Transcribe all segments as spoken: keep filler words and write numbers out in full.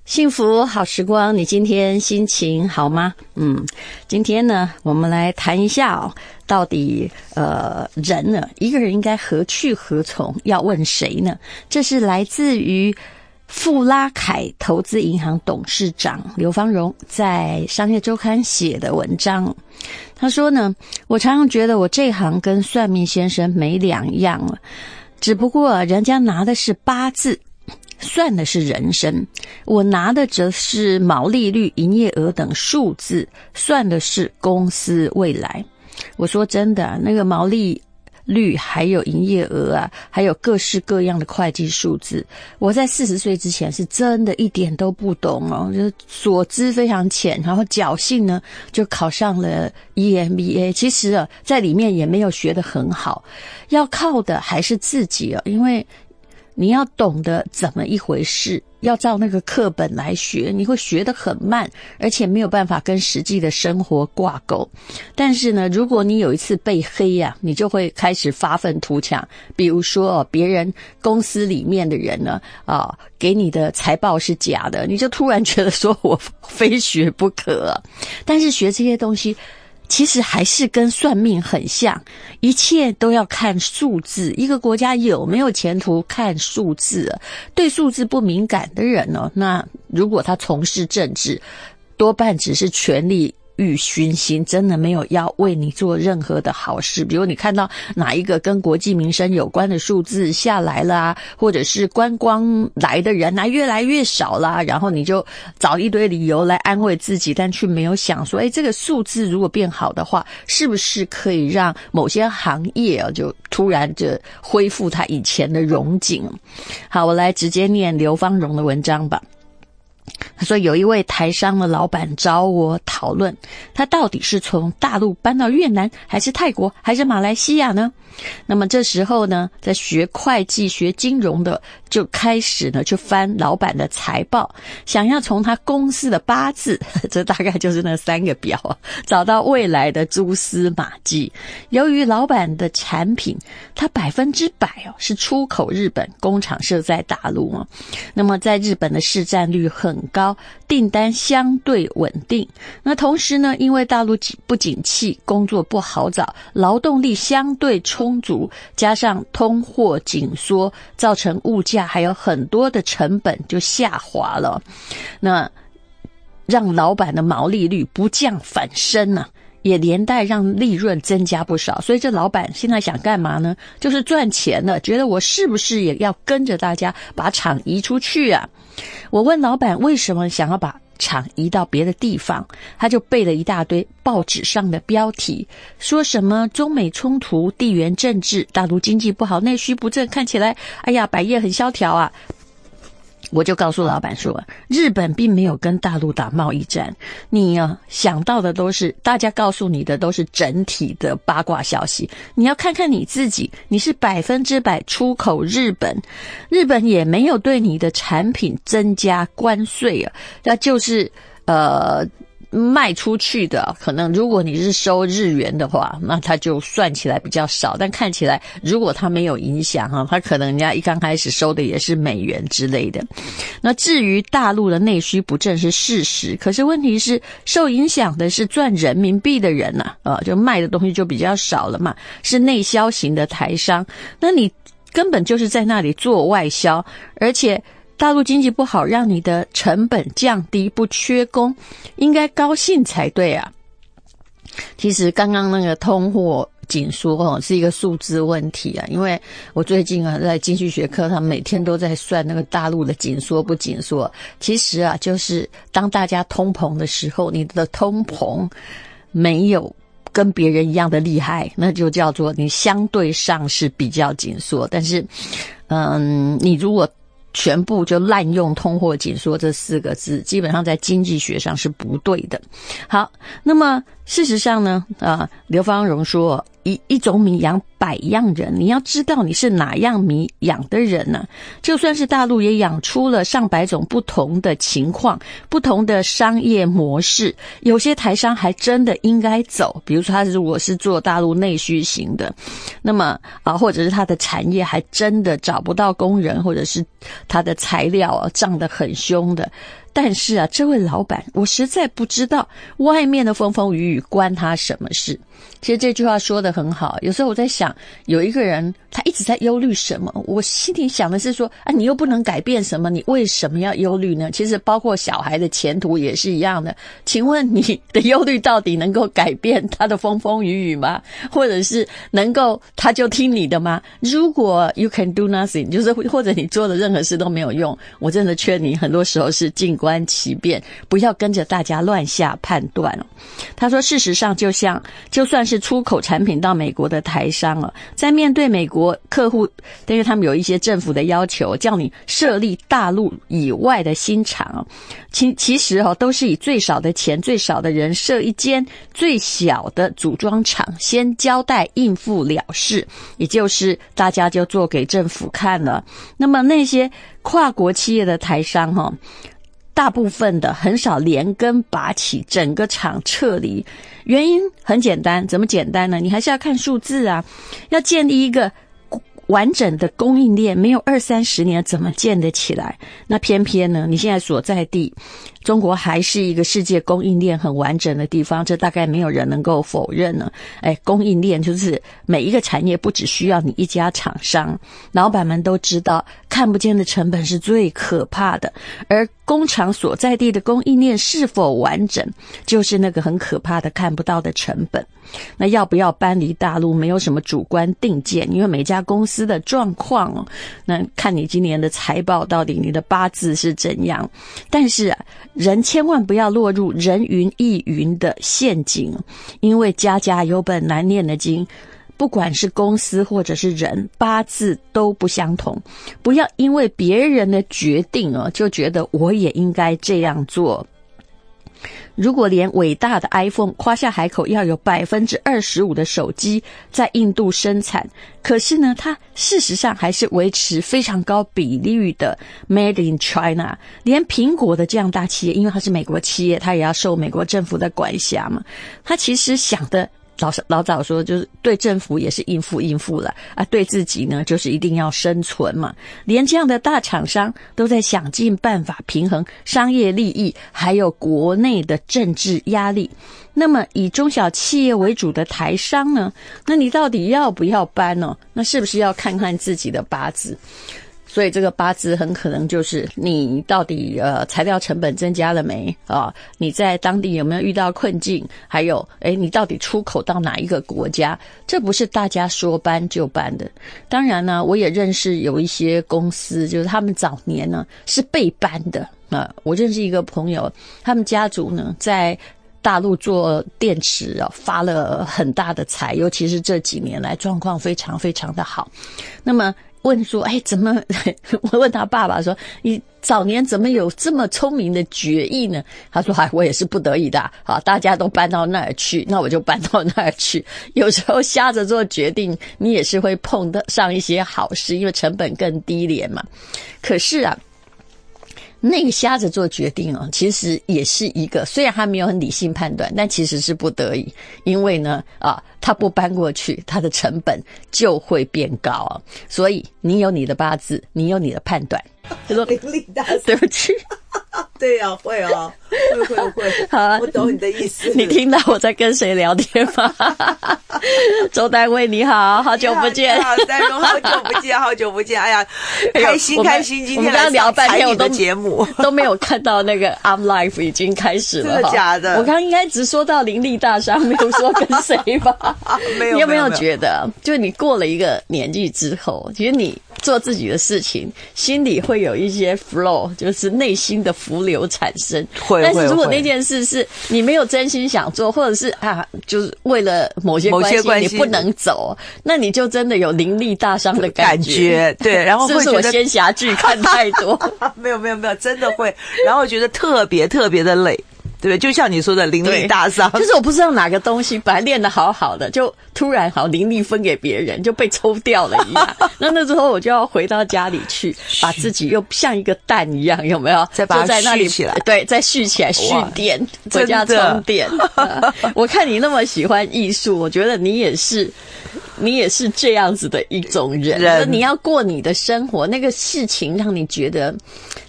幸福好时光，你今天心情好吗？嗯，今天呢，我们来谈一下哦，到底呃人呢，一个人应该何去何从？要问谁呢？这是来自于富拉凯投资银行董事长刘芳荣在商业周刊写的文章。他说呢，我常常觉得我这行跟算命先生没两样了，只不过人家拿的是八字，算的是人生，我拿的则是毛利率、营业额等数字，算的是公司未来。我说真的，那个毛利率还有营业额啊，还有各式各样的会计数字，我在四十岁之前是真的一点都不懂哦，就是所知非常浅，然后侥幸呢就考上了 E M B A。 其实啊，在里面也没有学得很好，要靠的还是自己啊，因为你要懂得怎么一回事，要照那个课本来学，你会学得很慢，而且没有办法跟实际的生活挂钩。但是呢，如果你有一次被黑啊，你就会开始发愤图强。比如说哦，别人公司里面的人呢，啊，给你的财报是假的，你就突然觉得说我非学不可啊。但是学这些东西其实还是跟算命很像，一切都要看数字。一个国家有没有前途看数字，对数字不敏感的人呢，那如果他从事政治，多半只是权力欲熏心，真的没有要为你做任何的好事。比如你看到哪一个跟国计民生有关的数字下来啦，或者是观光来的人啊越来越少啦，然后你就找一堆理由来安慰自己，但却没有想说，诶，这个数字如果变好的话，是不是可以让某些行业啊就突然就恢复它以前的荣景。好，我来直接念刘芳荣的文章吧。他说，有一位台商的老板找我讨论，他到底是从大陆搬到越南，还是泰国，还是马来西亚呢？那么这时候呢，在学会计、学金融的就开始呢去翻老板的财报，想要从他公司的八字，这大概就是那三个表啊，找到未来的蛛丝马迹。由于老板的产品，他百分之百哦是出口日本，工厂设在大陆啊，那么在日本的市占率很高，订单相对稳定。那同时呢，因为大陆不景气，工作不好找，劳动力相对充足，加上通货紧缩，造成物价还有很多的成本就下滑了，那让老板的毛利率不降反升啊，也连带让利润增加不少。所以这老板现在想干嘛呢？就是赚钱了，觉得我是不是也要跟着大家把厂移出去啊？我问老板为什么想要把厂移到别的地方，他就背了一大堆报纸上的标题，说什么中美冲突、地缘政治、大陆经济不好、内需不振，看起来哎呀百业很萧条啊。我就告诉老板说，日本并没有跟大陆打贸易战，你啊想到的都是大家告诉你的都是整体的八卦消息，你要看看你自己，你是百分之百出口日本，日本也没有对你的产品增加关税啊，那就是呃卖出去的，可能如果你是收日元的话，那它就算起来比较少，但看起来如果它没有影响哈，它可能人家一刚开始收的也是美元之类的。那至于大陆的内需不振是事实，可是问题是受影响的是赚人民币的人啊，啊，就卖的东西就比较少了嘛，是内销型的台商，那你根本就是在那里做外销，而且大陆经济不好，让你的成本降低，不缺工，应该高兴才对啊。其实刚刚那个通货紧缩哦，是一个数字问题啊，因为我最近啊在经济学课上每天都在算那个大陆的紧缩不紧缩。其实啊，就是当大家通膨的时候，你的通膨没有跟别人一样的厉害，那就叫做你相对上是比较紧缩。但是嗯，你如果全部就滥用通货紧缩这四个字，基本上在经济学上是不对的。好，那么事实上呢，呃，刘芳荣说，一一种米养百样人，你要知道你是哪样米养的人呢？就算是大陆也养出了上百种不同的情况，不同的商业模式，有些台商还真的应该走，比如说他如果是做大陆内需型的，那么啊，或者是他的产业还真的找不到工人，或者是他的材料啊涨得很凶的， 但是啊，这位老板，我实在不知道外面的风风雨雨关他什么事。其实这句话说得很好，有时候我在想，有一个人他一直在忧虑什么，我心里想的是说啊，你又不能改变什么，你为什么要忧虑呢？其实包括小孩的前途也是一样的，请问你的忧虑到底能够改变他的风风雨雨吗？或者是能够他就听你的吗？如果 you can do nothing， 就是或者你做的任何事都没有用，我真的劝你很多时候是静观其变，不要跟着大家乱下判断哦。他说事实上就像就算是出口产品到美国的台商哦，在面对美国客户，因为他们有一些政府的要求，叫你设立大陆以外的新厂哦，其其实哦都是以最少的钱、最少的人设一间最小的组装厂，先交代应付了事，也就是大家就做给政府看了。那么那些跨国企业的台商哈、哦。大部分的很少连根拔起，整个厂撤离，原因很简单，怎么简单呢？你还是要看数字啊，要建立一个完整的供应链，没有二三十年怎么建得起来？那偏偏呢，你现在所在地中国还是一个世界供应链很完整的地方，这大概没有人能够否认呢。哎，供应链就是每一个产业不只需要你一家厂商，老板们都知道看不见的成本是最可怕的，而工厂所在地的供应链是否完整，就是那个很可怕的看不到的成本。那要不要搬离大陆没有什么主观定见，因为每家公司的状况哦，那看你今年的财报到底你的八字是怎样。但是啊，人千万不要落入人云亦云的陷阱，因为家家有本难念的经，不管是公司或者是人，八字都不相同。不要因为别人的决定哦，就觉得我也应该这样做。如果连伟大的 iPhone 夸下海口要有 百分之二十五 的手机在印度生产，可是呢，它事实上还是维持非常高比率的 Made in China。连苹果的这样大企业，因为它是美国企业，它也要受美国政府的管辖嘛，它其实想的老老早说就是对政府也是应付应付了啊，对自己呢就是一定要生存嘛。连这样的大厂商都在想尽办法平衡商业利益还有国内的政治压力，那么以中小企业为主的台商呢，那你到底要不要搬呢？那是不是要看看自己的八字？所以这个八字很可能就是你到底呃材料成本增加了没啊？你在当地有没有遇到困境？还有诶你到底出口到哪一个国家？这不是大家说搬就搬的。当然呢，我也认识有一些公司，就是他们早年呢是被搬的啊。我认识一个朋友，他们家族呢在大陆做电池啊，发了很大的财，尤其是这几年来状况非常非常的好。那么问说，哎，怎么？我问他爸爸说，你早年怎么有这么聪明的决议呢？他说，哎，我也是不得已的啊，大家都搬到那儿去，那我就搬到那儿去。有时候瞎着做决定，你也是会碰得上一些好事，因为成本更低廉嘛。可是啊，那个瞎着做决定哦，其实也是一个，虽然他没有很理性判断，但其实是不得已。因为呢，啊，他不搬过去，他的成本就会变高啊。所以你有你的八字，你有你的判断。他说：“ 林立大， 对不起。” 对啊，会哦，会会会。 好啊， 我懂你的意思。 你听到我在跟谁聊天吗？周丹薇你好，好久不见。 好，丹蓉好久不见，好久不见。哎呀，开心开心，今天来聊半天，我的节目都没有看到那个 I'm Live 已经开始了。 真的假的？ 我刚刚应该只说到林立大商，没有说跟谁吧？ 没有。 你有没有觉得，就你过了一个年纪之后，其实你做自己的事情，心里会有一些 flow， 就是内心的浮流产生。 会， 但是如果那件事是你没有真心想做，或者是啊，就是为了某些关系你不能走，那你就真的有林立大伤的感觉。 感觉对，然后会是不是我仙侠剧看太多？ 没有没有没有，真的会，然后觉得特别特别的累。对不对？就像你说的林立大伤， 就是我不知道哪个东西本来练得好好的，就突然好林立分给别人，就被抽掉了一样。那那时候我就要回到家里去，把自己又像一个蛋一样，有没有？ 再把它蓄起来， 对，再蓄起来蓄电，回家充电。呃、我看你那么喜欢艺术，我觉得你也是。你也是这样子的一种人，人你要过你的生活，那个事情让你觉得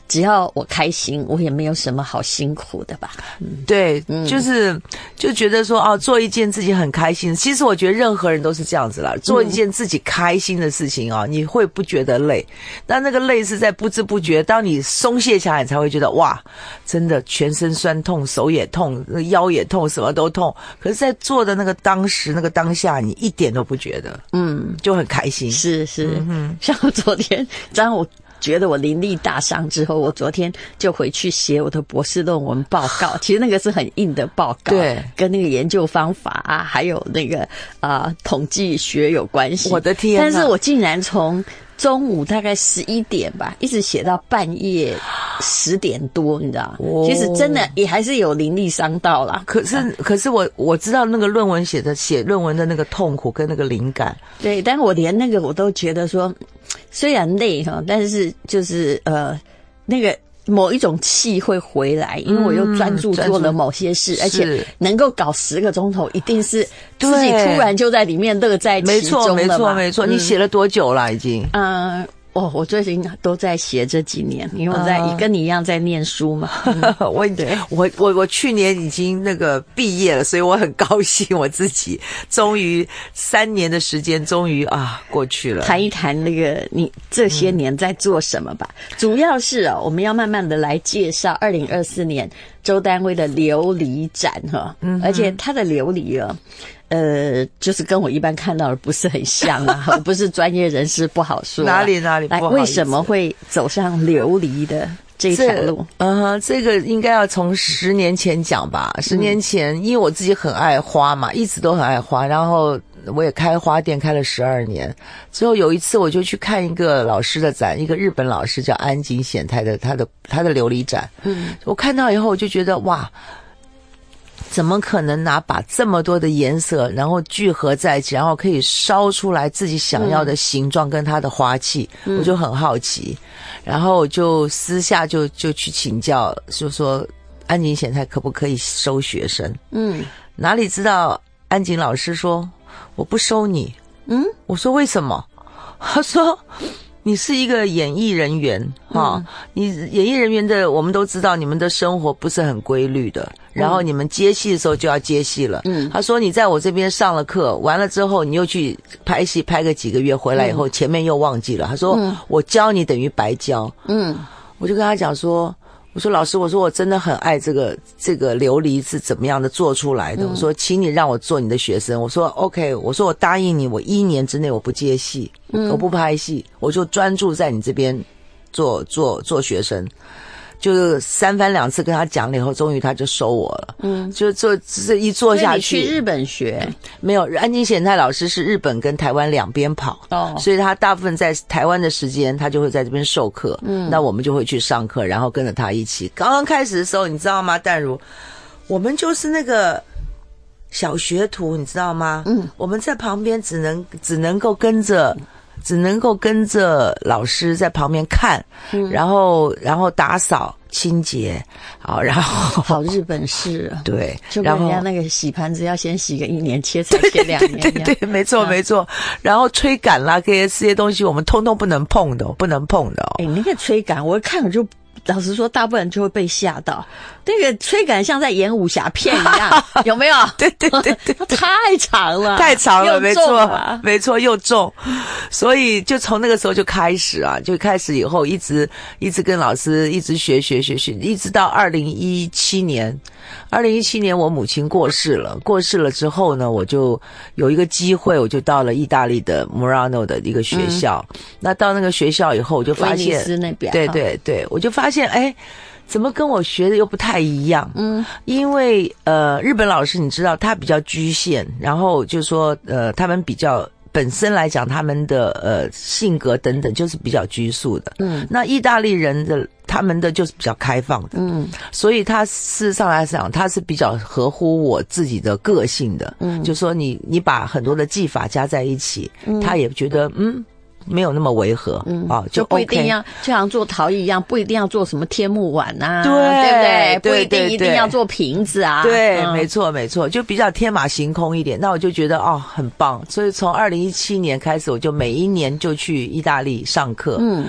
只要我开心，我也没有什么好辛苦的吧。 嗯、对、嗯，就是就觉得说哦，做一件自己很开心。其实我觉得任何人都是这样子啦，做一件自己开心的事情啊、哦，你会不觉得累？但那个累是在不知不觉，当你松懈下来，你才会觉得哇，真的全身酸痛，手也痛，腰也痛，什么都痛。可是，在做的那个当时那个当下，你一点都不觉得，嗯，就很开心。 是是，嗯、像我昨天，当我觉得我灵力大伤之后，我昨天就回去写我的博士论文报告。其实那个是很硬的报告， 对， 跟那个研究方法啊，还有那个啊、呃、统计学有关系。 我的天！ 但是我竟然从中午大概十一点吧，一直写到半夜十点多，你知道？哦、其实真的也还是有灵力伤到啦。 可是，可是我我知道那个论文写的写论文的那个痛苦跟那个灵感。 对，但是我连那个我都觉得说，虽然累哈，但是就是呃那个。某一种气会回来，因为我又专注做了某些事，嗯、而且能够搞十个钟头，一定是自己突然就在里面乐在其中了嘛。 没错，没错，没错。嗯、你写了多久了？已经？ 嗯。哦，我最近都在写这几年，因为我在、uh, 跟你一样在念书嘛。嗯、 我我我我去年已经那个毕业了，所以我很高兴，我自己终于三年的时间终于啊过去了。 谈一谈那个你这些年在做什么吧。嗯、主要是啊，我们要慢慢的来介绍二零二四年周丹薇的琉璃展哈，嗯、而且它的琉璃啊。呃，就是跟我一般看到的不是很像啊，我不是专业人士，不好说、啊。 哪里哪里不好意思？ 为什么会走上琉璃的这条路？ 嗯哼，这个应该要从十年前讲吧。十年前，嗯、因为我自己很爱花嘛，一直都很爱花，然后我也开花店开了十二年。之后有一次，我就去看一个老师的展，一个日本老师叫安井显太的他的他的琉璃展。嗯，我看到以后，我就觉得哇。怎么可能拿把这么多的颜色，然后聚合在一起，然后可以烧出来自己想要的形状跟它的花器？嗯、我就很好奇，然后我就私下就就去请教，就说安井显太可不可以收学生？嗯，哪里知道安井老师说我不收你。嗯，我说为什么？他说。你是一个演艺人员哈、嗯，你演艺人员的我们都知道，你们的生活不是很规律的，然后你们接戏的时候就要接戏了。嗯，他说你在我这边上了课，完了之后你又去拍戏，拍个几个月回来以后，嗯、前面又忘记了。他说、嗯、我教你等于白教。嗯，我就跟他讲说。我说老师，我说我真的很爱这个这个琉璃是怎么样的做出来的。嗯、我说，请你让我做你的学生。我说 OK， 我说我答应你，我一年之内我不接戏，嗯、我不拍戏，我就专注在你这边做做做学生。就是三番两次跟他讲了以后，终于他就收我了。嗯，就做这一做下去。 所以你去日本学？ 没有，安井显太老师是日本跟台湾两边跑，哦，所以他大部分在台湾的时间，他就会在这边授课。嗯，那我们就会去上课，然后跟着他一起。刚刚开始的时候，你知道吗，淡如，我们就是那个小学徒，你知道吗？嗯，我们在旁边只能只能够跟着。只能够跟着老师在旁边看，嗯、然后然后打扫清洁，好，然后好日本式啊， 对， 就跟人家那个洗盘子要先洗个一年，切菜切两年， 对对 对, 对，没错、啊、没错。然后吹杆啦，这些这些东西我们通通不能碰的，不能碰的哦。 哎，那个吹杆，我看我就老实说，大部分人就会被吓到。那个吹杆像在演武侠片一样，有没有？ 对对对对， 它太长了， 太长了，没错，没错，又重。所以就从那个时候就开始啊，就开始以后一直一直跟老师一直学学学学，一直到二零一七年。二零一七年我母亲过世了，过世了之后呢，我就有一个机会，我就到了意大利的 Murano 的一个学校。嗯、那到那个学校以后，我就发现， 威尼斯那边， 对对对，我就发现，哎。怎么跟我学的又不太一样？嗯，因为呃，日本老师你知道他比较局限，然后就说呃，他们比较本身来讲，他们的呃性格等等就是比较拘束的。嗯，那意大利人的他们的就是比较开放的。嗯，所以他事实上来讲，他是比较合乎我自己的个性的。嗯，就说你你把很多的技法加在一起，嗯、他也觉得嗯。没有那么违和，嗯啊，就 OK, 就不一定要就像做陶艺一样，不一定要做什么天幕碗啊， 对对不对？ 对不一定对对一定要做瓶子啊， 对， 嗯、 没错没错，就比较天马行空一点。那我就觉得哦，很棒。所以从二零一七年开始，我就每一年就去意大利上课，嗯，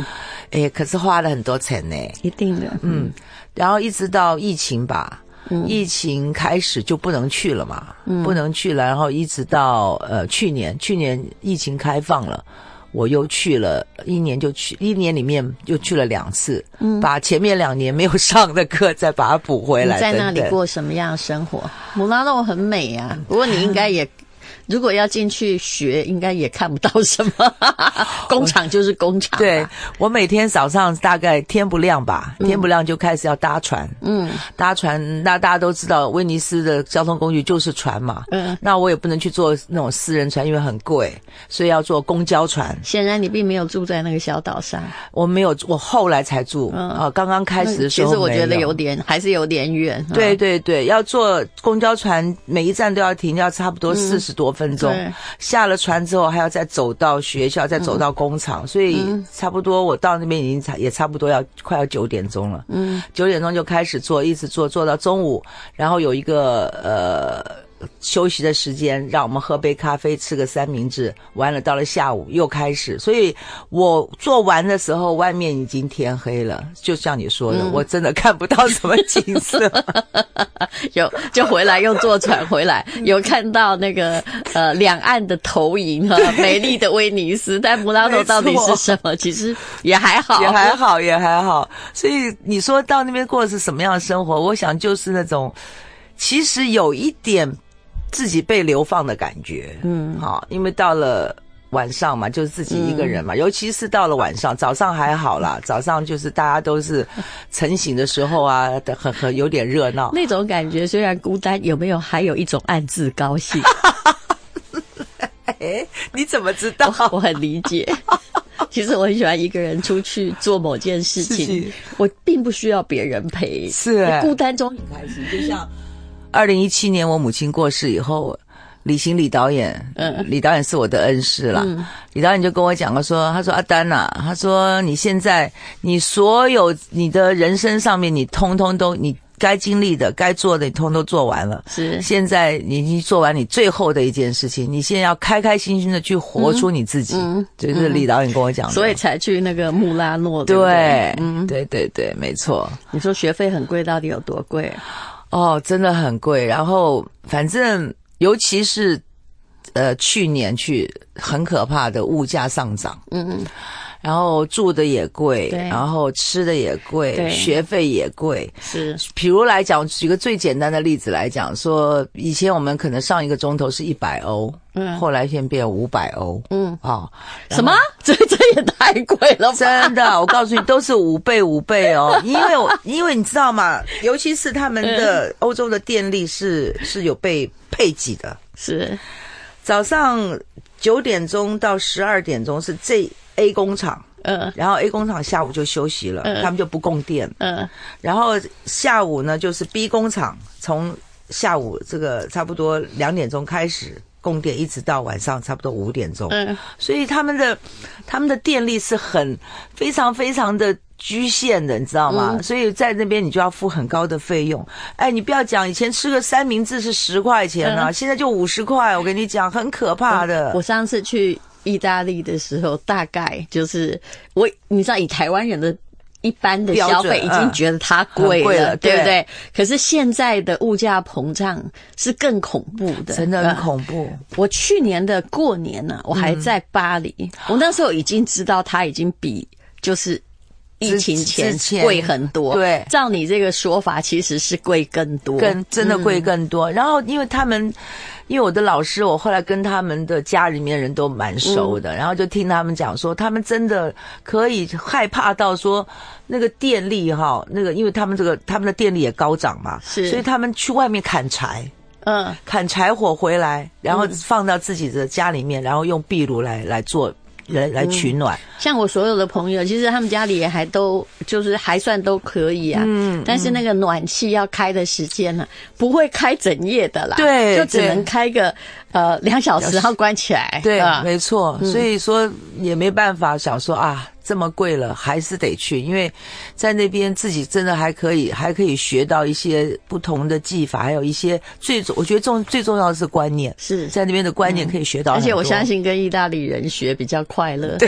哎，可是花了很多钱呢， 一定的， 嗯，然后一直到疫情吧。嗯、疫情开始就不能去了嘛，嗯、不能去了，然后一直到呃去年，去年疫情开放了，我又去了一年，就去一年里面又去了两次，嗯，把前面两年没有上的课再把它补回来。 你在那里过什么样的生活？姆拉诺很美啊，不过你应该也。如果要进去学，应该也看不到什么。工厂就是工厂。 对，我每天早上大概天不亮吧，嗯、天不亮就开始要搭船。嗯，搭船，那大家都知道，威尼斯的交通工具就是船嘛。嗯，那我也不能去坐那种私人船，因为很贵，所以要坐公交船。 显然你并没有住在那个小岛上。 我没有，我后来才住。嗯，啊，刚刚开始的时候， 其实我觉得有点，还是有点远。 对对对，要坐公交船，每一站都要停，要差不多四十多分钟。嗯，下了船之后还要再走到学校，再走到工厂，嗯、所以差不多我到那边已经差也差不多要快要九点钟了。嗯，九点钟就开始做，一直做做到中午，然后有一个呃休息的时间，让我们喝杯咖啡，吃个三明治。完了到了下午又开始，所以我做完的时候，外面已经天黑了。就像你说的，嗯、我真的看不到什么景色。 有就回来又坐船回来，有看到那个呃两岸的投影和美丽的威尼斯，但姆拉诺到底是什么？其实也还好， 也还好，也还好。所以你说到那边过的是什么样的生活？我想就是那种，其实有一点自己被流放的感觉。嗯，好，因为到了晚上嘛，就是自己一个人嘛，嗯、尤其是到了晚上，早上还好啦，早上就是大家都是晨醒的时候啊，很很有点热闹。 那种感觉虽然孤单，有没有还有一种暗自高兴？ 哎，你怎么知道？ 我, 我很理解。其实我很喜欢一个人出去做某件事情，我并不需要别人陪， 是孤单中很开心。 就像二零一七年我母亲过世以后。李行李导演，嗯，李导演是我的恩师啦。嗯、李导演就跟我讲了说，他说阿丹呐、啊，他说你现在你所有你的人生上面，你通通都你该经历的、该做的，你通通都做完了。是，现在你已经做完你最后的一件事情，你现在要开开心心的去活出你自己。嗯，这、就是李导演跟我讲的。 所以才去那个穆拉诺。 对， 对不对嗯，对对对，没错。 你说学费很贵，到底有多贵？ 哦，真的很贵。然后反正。尤其是，呃，去年去很可怕的物价上涨，嗯，然后住的也贵，然后吃的也贵，学费也贵，是。比如来讲，举个最简单的例子来讲，说以前我们可能上一个钟头是一百欧，嗯，后来先变五百欧，嗯，哦， 什么？这这也太贵了吧！ 真的，我告诉你，都是五倍五倍哦，因为我因为你知道吗？尤其是他们的欧洲的电力是是有被配给的， 是早上九点钟到十二点钟是这 A 工厂，嗯，然后 A 工厂下午就休息了，嗯、他们就不供电，嗯，然后下午呢就是 B 工厂从下午这个差不多两点钟开始供电，一直到晚上差不多五点钟，嗯，所以他们的他们的电力是很非常非常的局限的，你知道吗？嗯、所以在那边你就要付很高的费用。哎，你不要讲，以前吃个三明治是十块钱啊，嗯、现在就五十块。我跟你讲，很可怕的。 我, 我上次去意大利的时候，大概就是我，你知道，以台湾人的一般的消费已经觉得它贵 了,、嗯、贵了，对不对？可是现在的物价膨胀是更恐怖的， 真的很恐怖。 嗯、我去年的过年呢、啊，我还在巴黎，嗯、我那时候已经知道它已经比就是疫情前贵很多。对，照你这个说法，其实是贵更多， 更真的贵更多。嗯、然后因为他们。因为我的老师，我后来跟他们的家里面人都蛮熟的，嗯、然后就听他们讲说，他们真的可以害怕到说，那个电力哈，那个因为他们这个他们的电力也高涨嘛，是，所以他们去外面砍柴，嗯，砍柴火回来，然后放到自己的家里面，然后用壁炉来来做。来来取暖、嗯， 像我所有的朋友，其实他们家里也还都就是还算都可以啊。嗯，但是那个暖气要开的时间呢、啊，不会开整夜的啦。对，就只能开个呃两小时，然后关起来。 对，啊、没错。所以说也没办法，想说啊，这么贵了，还是得去，因为在那边自己真的还可以，还可以学到一些不同的技法，还有一些最我觉得重最重要的是观念，是在那边的观念可以学到很多、嗯。 而且我相信跟意大利人学比较快乐。对，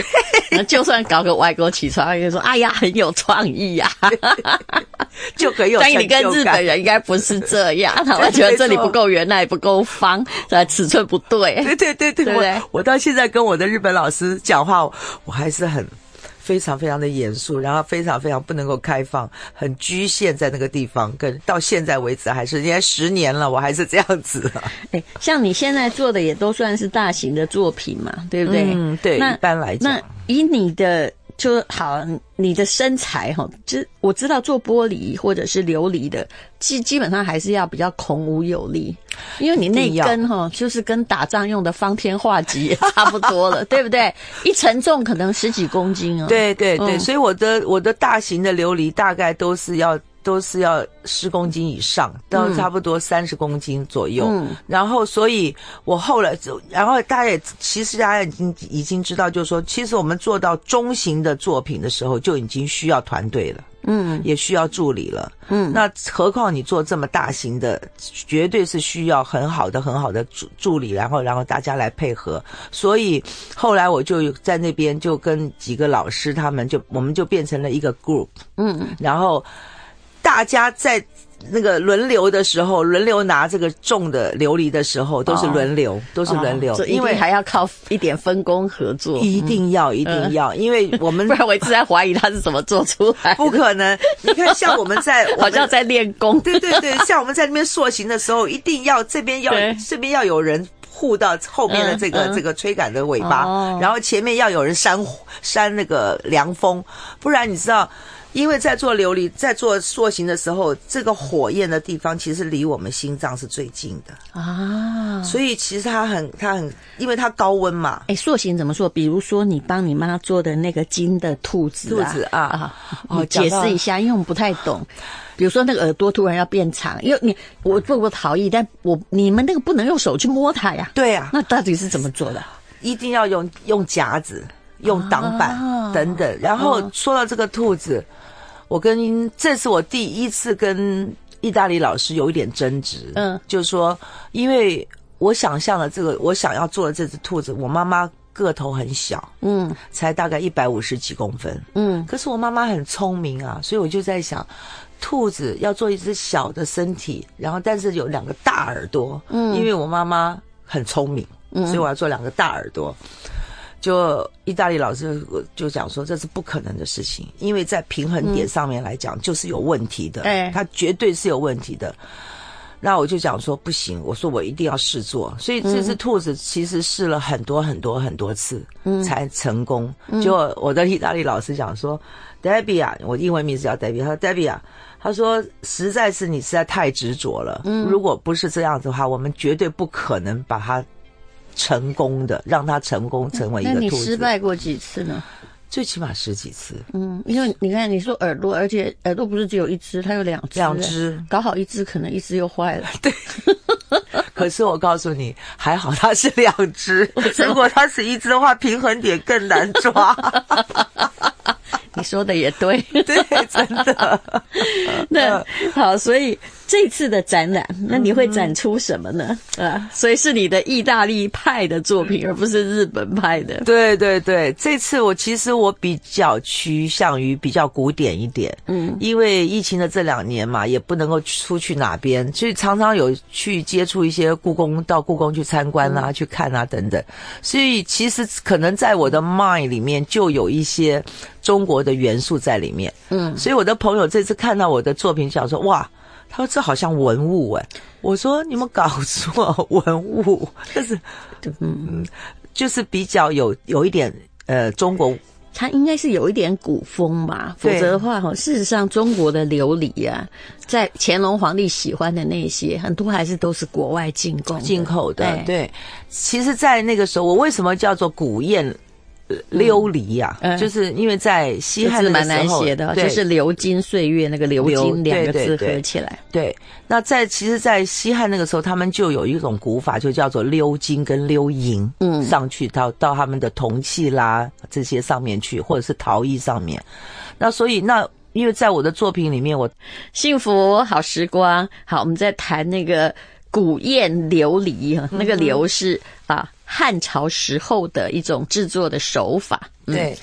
就算搞个外国起床，也说哎呀很有创意呀、啊， 就很有成就感。 但你跟日本人应该不是这样，他们觉得这里不够圆，那里不够方，尺寸不对。 对对对对， 对不对？ 我我到现在跟我的日本老师讲话，我还是很非常非常的严肃，然后非常非常不能够开放，很局限在那个地方，跟到现在为止还是，应该十年了，我还是这样子了。 哎，像你现在做的也都算是大型的作品嘛，对不对？ 嗯，对，一般来讲， 那以你的就好，你的身材哈，就我知道做玻璃或者是琉璃的，基基本上还是要比较孔武有力，因为你那根哈就是跟打仗用的方天画戟也差不多了，对不对？一承重可能十几公斤哦。 对对对， 嗯、 所以我的我的大型的琉璃大概都是要。都是要十公斤以上，到差不多三十公斤左右。嗯，然后所以我后来，然后大家也其实大家已经已经知道，就是说，其实我们做到中型的作品的时候，就已经需要团队了。嗯，也需要助理了。嗯，那何况你做这么大型的，绝对是需要很好的、很好的助助理，然后然后大家来配合。所以后来我就在那边就跟几个老师，他们就我们就变成了一个 group。嗯，然后。大家在那个轮流的时候，轮流拿这个重的琉璃的时候，都是轮流，哦、都是轮流， 哦、因为还要靠一点分工合作， 一定要，一定要，嗯、因为我们不然我一直在怀疑他是怎么做出来的， 不可能。你看，像我们在好像在练功， 对对对，像我们在那边塑形的时候，一定要这边要这边要有人护到后面的这个、嗯嗯、这个吹杆的尾巴，哦、然后前面要有人扇扇那个凉风，不然你知道。因为在做琉璃，在做塑形的时候，这个火焰的地方其实离我们心脏是最近的啊，所以其实它很，它很，因为它高温嘛。哎， 塑形怎么做？比如说你帮你妈做的那个金的兔子啊， 兔子啊，啊哦，解释一下，因为我们不太懂。比如说那个耳朵突然要变长，因为你我做过陶艺，但我你们那个不能用手去摸它呀。 对呀、啊， 那到底是怎么做的？ 一定要用用夹子。用挡板、啊、等等，然后说到这个兔子，我跟这是我第一次跟意大利老师有一点争执，嗯，就是说，因为我想象的这个，我想要做的这只兔子，我妈妈个头很小，嗯，才大概一百五十几公分，嗯，可是我妈妈很聪明啊，所以我就在想，兔子要做一只小的身体，然后但是有两个大耳朵，嗯，因为我妈妈很聪明，嗯，所以我要做两个大耳朵。就意大利老师就讲说这是不可能的事情，因为在平衡点上面来讲就是有问题的，嗯、它绝对是有问题的。那我就讲说不行，我说我一定要试做，所以这只兔子其实试了很多很多很多次才成功。嗯、就我的意大利老师讲说 ，Debbie 啊，我英文名字叫 Debbie， 他说 Debbie 啊，他说实在是你实在太执着了，嗯、如果不是这样子的话，我们绝对不可能把它。成功的让他成功成为一个兔子。 那你失败过几次呢？ 最起码十几次。 嗯，因为你看你说耳朵，而且耳朵不是只有一只，它有两只， 两只， 搞好一只可能一只又坏了。 对。可是我告诉你，还好它是两只，如果它是一只的话，平衡点更难抓。 你说的也对， 对，真的。 那好，所以这次的展览，那你会展出什么呢？啊，所以是你的意大利派的作品，而不是日本派的。 对对对，这次我其实我比较趋向于比较古典一点，嗯，因为疫情的这两年嘛，也不能够出去哪边，所以常常有去接触一些故宫，到故宫去参观啊，嗯、去看啊等等，所以其实可能在我的 mind 里面就有一些。中国的元素在里面，嗯，所以我的朋友这次看到我的作品，想说哇，他说这好像文物哎，我说你们搞错文物，但是，嗯，就是比较有有一点呃中国， 它应该是有一点古风吧，否则的话哈，事实上中国的琉璃啊，在乾隆皇帝喜欢的那些，很多还是都是国外进贡进口的，对，对，其实，在那个时候，我为什么叫做古砚？琉璃呀、啊，嗯、就是因为在西汉的时候，蛮难写的，就是流金岁月那个流金两个字合起来。 对， 对， 对，那在其实，在西汉那个时候，他们就有一种古法，就叫做鎏金跟鎏银，嗯，上去到到他们的铜器啦这些上面去，或者是陶艺上面。那所以那。因为在我的作品里面，我幸福好时光，好，我们在谈那个古砚琉璃，那个琉是啊。汉朝时候的一种制作的手法， 嗯、对，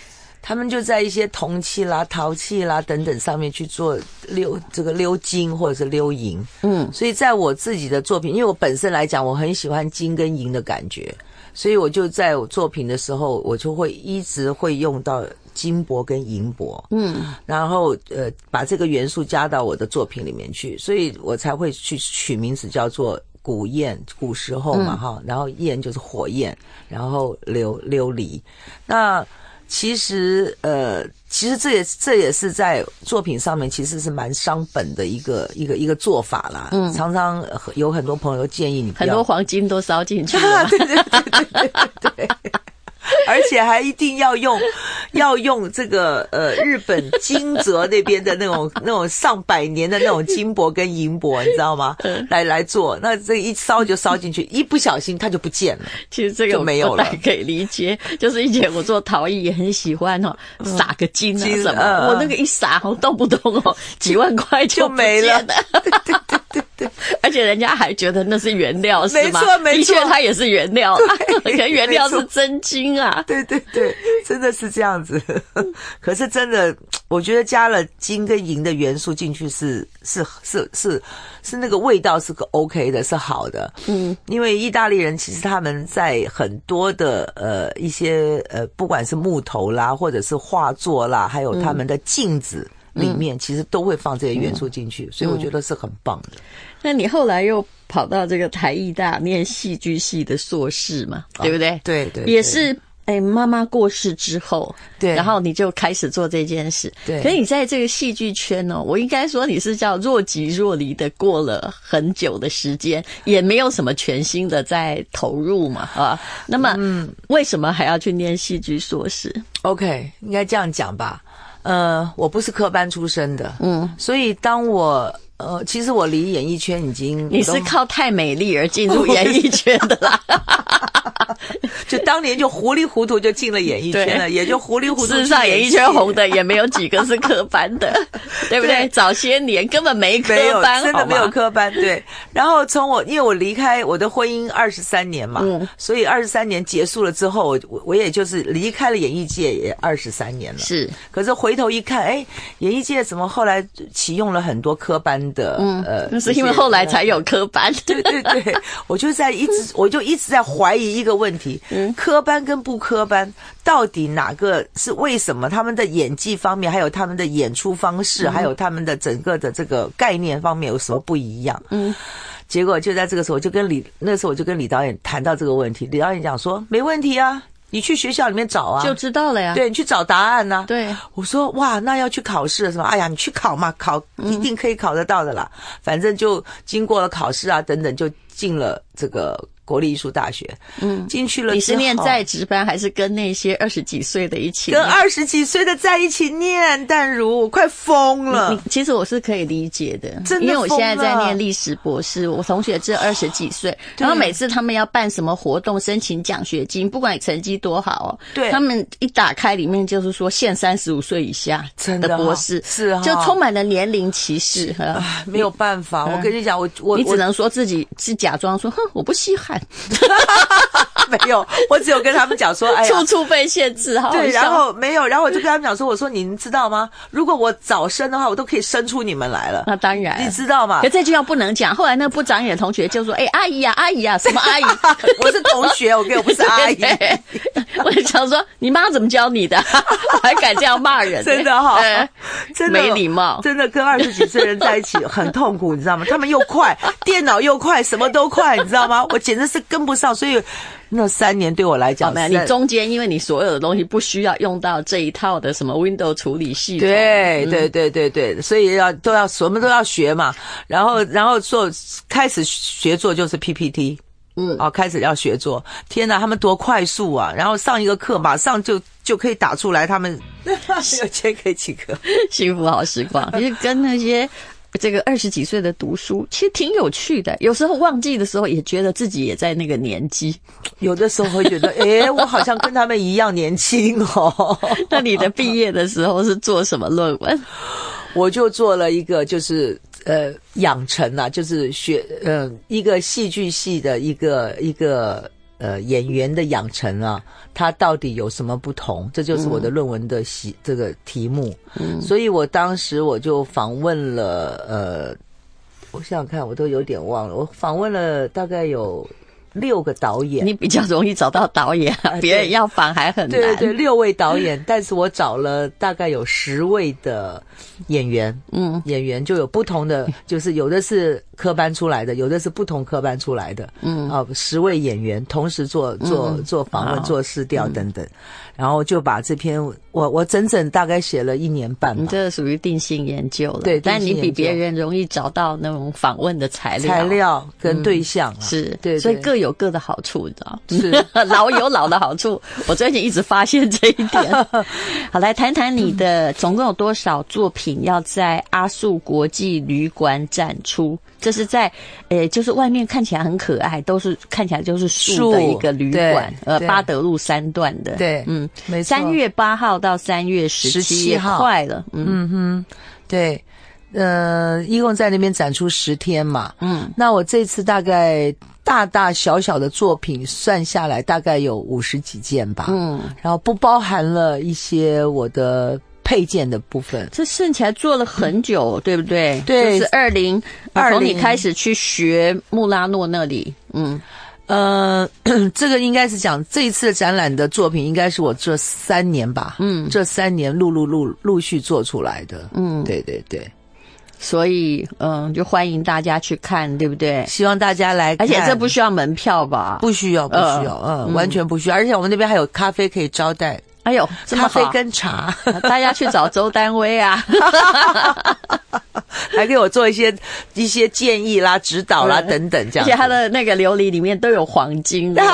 他们就在一些铜器啦、陶器啦等等上面去做鎏这个鎏金或者是鎏银。嗯，所以在我自己的作品，因为我本身来讲，我很喜欢金跟银的感觉，所以我就在我作品的时候，我就会一直会用到金箔跟银箔，嗯，然后呃把这个元素加到我的作品里面去，所以我才会去取名字叫做古砚，古时候嘛哈、嗯，然后砚就是火焰，然后琉琉璃。那其实呃其实这也这也是在作品上面其实是蛮伤本的一个一个一个做法啦。嗯，常常有很多朋友建议你不要， 很多黄金都烧进去了。 对对对对对对。而且还一定要用，要用这个呃日本金泽那边的那种那种上百年的那种金箔跟银箔，你知道吗？来来做，那这一烧就烧进去，一不小心它就不见了。 其实这个就没有了， 可以理解。就是以前我做陶艺也很喜欢哦，撒个金啊什么，嗯、我那个一撒哦，动不动哦几万块就没了。 对对对对对，而且人家还觉得那是原料，是吗？ 没错没错， 的确它也是原料，可能原料是真金啊。 对对对，真的是这样子。可是真的，我觉得加了金跟银的元素进去是是是是是那个味道是个 OK 的，是好的。嗯，因为意大利人其实他们在很多的呃一些呃不管是木头啦，或者是画作啦，还有他们的镜子里面，其实都会放这些元素进去，嗯、所以我觉得是很棒的。 那你后来又跑到这个台艺大念戏剧系的硕士嘛，哦、对不对？ 对 对, 对， 也是。哎，妈妈过世之后， 对， 然后你就开始做这件事。 对， 可是你在这个戏剧圈哦，我应该说你是叫若即若离的过了很久的时间，也没有什么全新的在投入嘛，啊。那么，嗯，为什么还要去念戏剧硕士 ？OK， 应该这样讲吧。呃，我不是科班出身的，嗯，所以当我。呃，其实我离演艺圈已经， 你是靠太美丽而进入演艺圈的啦。 就当年就糊里糊涂就进了演艺圈了，也就糊里糊涂。 事实上，演艺圈红的也没有几个是科班的，对不对？对，早些年根本没科班， 真的没有科班。对。然后从我，因为我离开我的婚姻二十三年嘛，嗯，所以二十三年结束了之后，我我也就是离开了演艺界也二十三年了。 是。 可是回头一看，哎，演艺界怎么后来启用了很多科班的？ 嗯，呃，那是因为后来才有科班。 对对对，我就在一直，我就一直在怀疑一个问题。嗯，科班跟不科班到底哪个是为什么？他们的演技方面，还有他们的演出方式，嗯、还有他们的整个的这个概念方面有什么不一样？嗯，结果就在这个时候，我就跟李那时候我就跟李导演谈到这个问题，李导演讲说没问题啊。你去学校里面找啊， 就知道了呀。 对，你去找答案啊。 对， 我说哇，那要去考试了是吧？哎呀，你去考嘛，考一定可以考得到的啦。嗯、反正就经过了考试啊等等，就进了这个国立艺术大学。嗯，进去了之后。 你是念在职班还是跟那些二十几岁的一起？ 跟二十几岁的在一起念，淡如我快疯了。 你其实我是可以理解的， 真的因为我现在在念历史博士，我同学只有二十几岁，然后每次他们要办什么活动申请奖学金，不管你成绩多好哦，对，他们一打开里面就是说限三十五岁以下的博士， 是啊， 就充满了年龄歧视。 啊，没有办法，我跟你讲，我我你只能说自己是假装说，哼，我不稀罕。 没有，我只有跟他们讲说，哎呀， 处处被限制，好好笑。 对，然后没有，然后我就跟他们讲说，我说您知道吗？如果我早生的话，我都可以生出你们来了。 那当然， 你知道吗？ 可这句话不能讲。后来那个不长眼的同学就说：“哎，阿姨呀、啊，阿姨呀、啊，什么阿姨？ 我是同学，我跟我不是阿姨。” 我就想说，你妈怎么教你的？还敢这样骂人？ 真的哈、哦，真的没礼貌。 真的跟二十几岁人在一起很痛苦，你知道吗？他们又快，电脑又快，什么都快，你知道吗？我简直是跟不上，所以。那三年对我来讲， 哦、你中间因为你所有的东西不需要用到这一套的什么 Windows 处理系统， 对对对对对，所以要都要什么都要学嘛。然后然后做开始学做就是 P P T， 嗯，哦，开始要学做，天哪，他们多快速啊！然后上一个课马上就就可以打出来，他们有钱可以请客， 幸福好时光，其实跟那些。这个二十几岁的读书其实挺有趣的，有时候忘记的时候也觉得自己也在那个年纪， 有的时候会觉得诶我好像跟他们一样年轻哦。 那你的毕业的时候是做什么论文？ 我就做了一个就是呃养成啊，就是学呃一个戏剧系的一个一个呃演员的养成啊，它到底有什么不同？这就是我的论文的习、嗯、这个题目。嗯，所以我当时我就访问了呃，我想想看，我都有点忘了，我访问了大概有六个导演。 你比较容易找到导演啊，别人要访还很难。 对对对，六位导演，但是我找了大概有十位的演员。嗯，演员就有不同的，就是有的是科班出来的，有的是不同科班出来的。嗯，啊，十位演员同时做做、嗯、做访问、做试调等等，嗯、然后就把这篇我我整整大概写了一年半吧。 你这属于定性研究了， 对， 但你比别人容易找到那种访问的材料、 材料跟对象、啊嗯、是， 对, 对， 所以各有各的好处，你知道？ 是老有老的好处，我最近一直发现这一点。好，来谈谈你的总共有多少作品要在阿树国际旅馆展出？这是在，呃，就是外面看起来很可爱，都是看起来就是树的一个旅馆，呃，巴德路三段的， 对， 嗯， 没错。 三月八号到三月十七号，快了，嗯, 嗯哼，对，呃，一共在那边展出十天嘛，嗯，那我这次大概大大小小的作品算下来大概有五十几件吧，嗯，然后不包含了一些我的配件的部分。 这算起来做了很久，嗯、对不对？ 对， 就是二零二从你开始去学穆拉诺那里，嗯。 呃，这个应该是讲这一次的展览的作品，应该是我这三年吧，嗯，这三年陆陆陆陆续做出来的，嗯，对对对， 所以嗯，就欢迎大家去看，对不对？ 希望大家来看， 而且这不需要门票吧？ 不需要，不需要，呃、嗯，完全不需要，而且我们那边还有咖啡可以招待。 哎呦，这么好， 咖啡跟茶， 大家去找周丹薇啊， 还给我做一些一些建议啦、指导啦等等这样。 而且他的那个琉璃里面都有黄金的。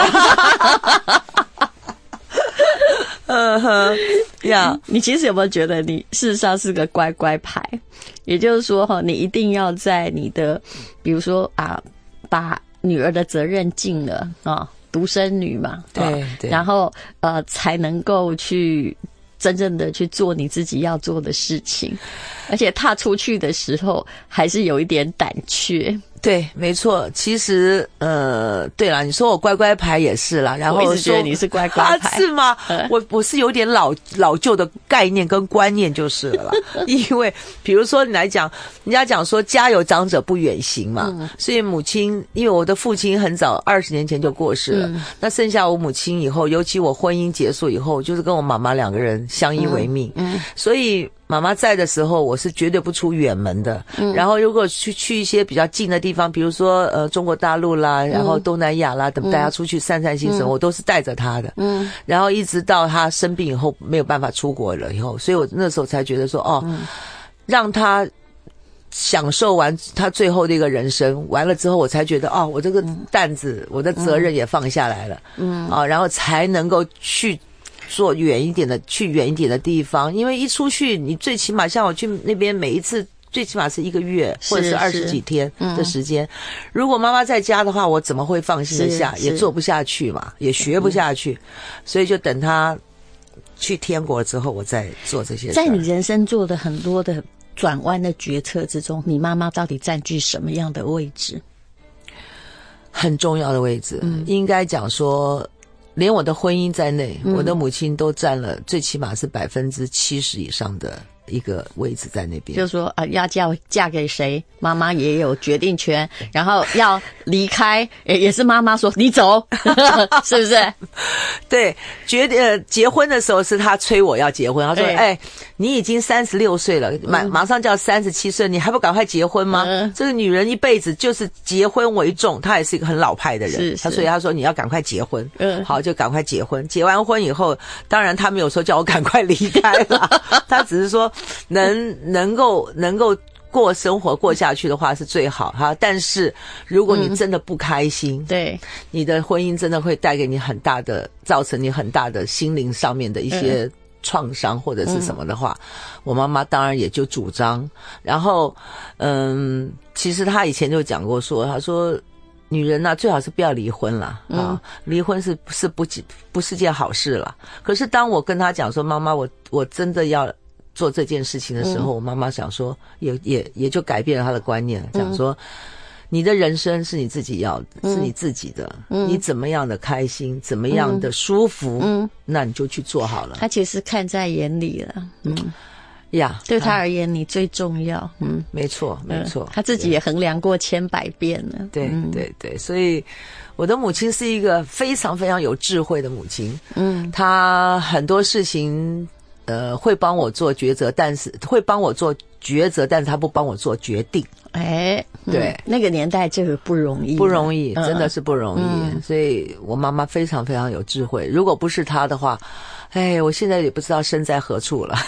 嗯哼，呀， 你其实有没有觉得你事实上是个乖乖牌？也就是说哈，你一定要在你的，比如说啊，把女儿的责任尽了啊。独生女嘛， 对对， 然后呃才能够去真正的去做你自己要做的事情，而且踏出去的时候还是有一点胆怯。 对，没错。其实，呃，对啦，你说我乖乖牌也是啦，然后我一直觉得你是乖乖牌， 啊、是吗？呃、我我是有点老老旧的概念跟观念就是了啦。因为比如说你来讲，人家讲说家有长者不远行嘛，嗯、所以母亲，因为我的父亲很早二十年前就过世了，嗯、那剩下我母亲以后，尤其我婚姻结束以后，就是跟我妈妈两个人相依为命，嗯，嗯所以。妈妈在的时候，我是绝对不出远门的。嗯，然后如果去去一些比较近的地方，比如说呃中国大陆啦，然后东南亚啦，等大家出去散散心神，嗯、我都是带着她的。嗯，然后一直到她生病以后没有办法出国了以后，所以我那时候才觉得说，哦，嗯、让她享受完她最后的一个人生，完了之后，我才觉得哦，我这个担子，嗯、我的责任也放下来了。嗯，啊，然后才能够去。做远一点的，去远一点的地方，因为一出去，你最起码像我去那边，每一次最起码是一个月或者是二十几天的时间。嗯、如果妈妈在家的话，我怎么会放心得下？也做不下去嘛，也学不下去，嗯、所以就等她去天国之后，我再做这些事。 在你人生做的很多的转弯的决策之中，你妈妈到底占据什么样的位置？ 很重要的位置，嗯、应该讲说。连我的婚姻在内，嗯、我的母亲都占了最起码是百分之七十以上的一个位置在那边。 就是说啊，要嫁嫁给谁，妈妈也有决定权。然后要离开，也是妈妈说你走，是不是？ 对，决呃结婚的时候是他催我要结婚，他说：“哎、欸，你已经三十六岁了，马马上就要三十七岁，你还不赶快结婚吗？嗯、这个女人一辈子就是结婚为重。”她也是一个很老派的人， 是是他所以他说你要赶快结婚。嗯，好，就赶快结婚。结完婚以后，当然他没有说叫我赶快离开了，他只是说能能够能够。过生活过下去的话是最好哈，但是如果你真的不开心， 嗯、对， 你的婚姻真的会带给你很大的，造成你很大的心灵上面的一些创伤或者是什么的话，嗯、我妈妈当然也就主张。然后，嗯，其实她以前就讲过说，她说女人啊，最好是不要离婚啦，啊，嗯、离婚是是不不是件好事啦。可是当我跟她讲说，妈妈，我我真的要。做这件事情的时候，嗯、我妈妈想说，也也也就改变了她的观念，讲说， 你的人生是你自己要的， 嗯、 是你自己的、 嗯， 你怎么样的开心，怎么样的舒服， 嗯， 那你就去做好了。 他其实看在眼里了，嗯呀， 对他而言你最重要，嗯， 没错没错、 嗯，他自己也衡量过千百遍了， 对、 嗯、 对对，所以我的母亲是一个非常非常有智慧的母亲， 嗯， 她很多事情呃会帮我做抉择，但是会帮我做抉择，但是她不帮我做决定。 哎， 对、 嗯，那个年代这个不容易， 不容易，真的是不容易、 嗯、 所以我妈妈非常非常有智慧，如果不是她的话，哎，我现在也不知道身在何处了。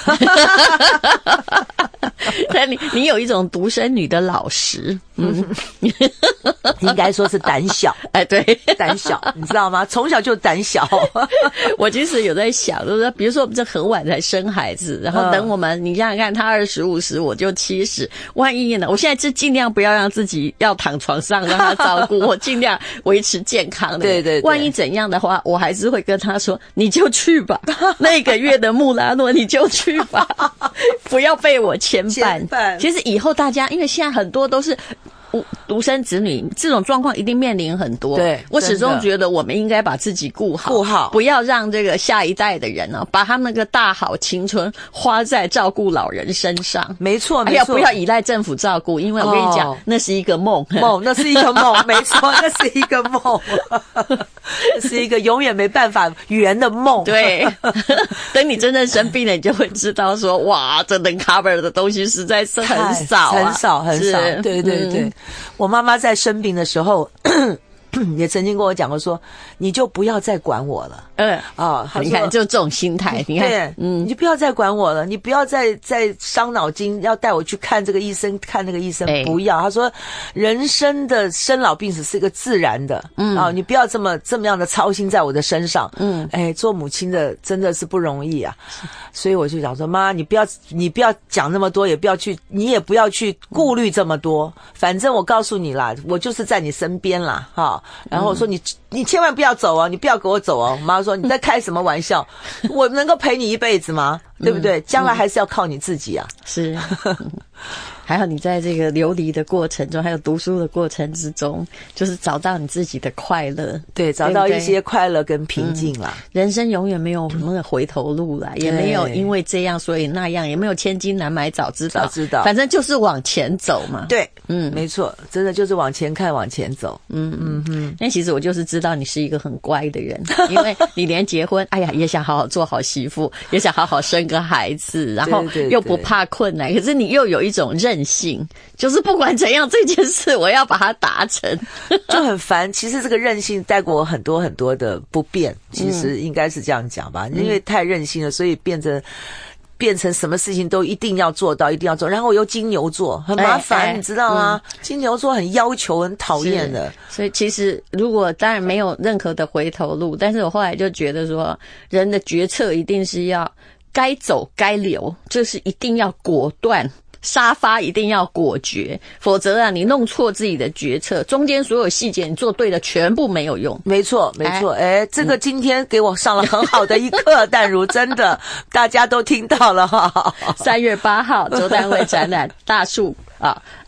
但你你有一种独生女的老实，嗯， 应该说是胆小， 哎，对， 胆小，你知道吗？从小就胆小。 我其实有在想，就是说，比如说我们这很晚才生孩子，然后等我们，嗯、你想想看，他二十五十，我就七十，万一呢？我现在是尽量不要让自己要躺床上让他照顾，我尽量维持健康的。 对对对， 万一怎样的话，我还是会跟他说，你就去吧，那个月的穆拉诺你就去吧，不要被我牵绊。其实以后大家，因为现在很多都是独生子女，这种状况一定面临很多。 对， 我始终觉得我们应该把自己顾好， 顾好， 不要让这个下一代的人呢、啊，把他们那个大好青春花在照顾老人身上。 没错，没错， 哎呀，不要依赖政府照顾，因为我跟你讲，哦、那是一个梦， 梦，那是一个梦，没错，那是一个梦，那是一个永远没办法圆的梦。 对，等你真正生病了，你就会知道说，哇，这能 cover 的东西实在是很少、啊， 很少，很少。对对对。嗯，我妈妈在生病的时候也曾经跟我讲过说，你就不要再管我了。 嗯啊， 你看就这种心态，你看， 对，嗯，你就不要再管我了，你不要再再伤脑筋，要带我去看这个医生，看那个医生，哎、不要。他说，人生的生老病死是一个自然的，嗯啊，你不要这么这么样的操心在我的身上，嗯，哎，做母亲的真的是不容易啊，所以我就想说，妈，你不要你不要讲那么多，也不要去，你也不要去顾虑这么多，反正我告诉你啦，我就是在你身边啦，哈。然后我说你你千万不要走哦，你不要给我走哦。妈说你在开什么玩笑？我能够陪你一辈子吗？对不对？将来还是要靠你自己啊。 是。还有你在这个流离的过程中，还有读书的过程之中，就是找到你自己的快乐， 对，找到一些快乐跟平静啦。 嗯、人生永远没有那个回头路啦，也没有因为这样所以那样，也没有千金难买早知道， 早知道， 反正就是往前走嘛。 对，嗯，没错，真的就是往前看，往前走。 嗯嗯嗯。那其实我就是知道你是一个很乖的人，因为你连结婚，哎呀，也想好好做好媳妇，也想好好生个孩子，然后又不怕困难，可是你又有一种韧性，就是不管怎样这件事我要把它达成， 就很烦。其实这个韧性带给我很多很多的不便，其实应该是这样讲吧，嗯、因为太任性了，所以变成变成什么事情都一定要做到，一定要做。然后我又金牛座，很麻烦，哎哎、你知道吗？嗯、金牛座很要求，很讨厌的。 所以其实如果当然没有任何的回头路，但是我后来就觉得说，人的决策一定是要该走该留，就是一定要果断。沙发一定要果决，否则啊，你弄错自己的决策，中间所有细节你做对了，全部没有用。 没错，没错。哎，哎这个今天给我上了很好的一课，淡如真的，大家都听到了哈。 三月八号，周丹会展览大树啊，